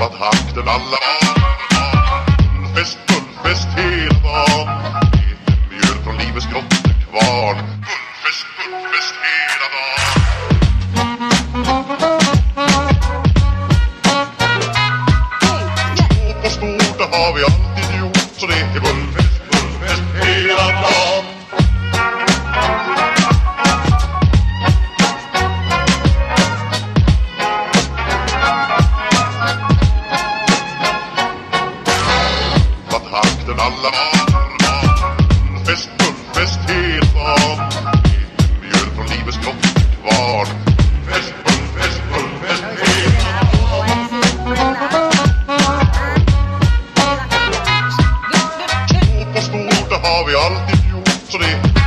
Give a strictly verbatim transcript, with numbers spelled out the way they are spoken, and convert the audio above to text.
träffat hakten alla Fullfest, fullfest hela dagen Mjöl från livets grottekvarn Fullfest, fullfest hela dagen Stå på stort, det har vi alltid gjort Så det är fullfest, fullfest hela dagen Hakten alla Fullfest, fullfest hela dagen Mjöl från livets grottekvarn Fullfest, fullfest, fullfest hela dagen Stå på stort, det har vi alltid gjort Så det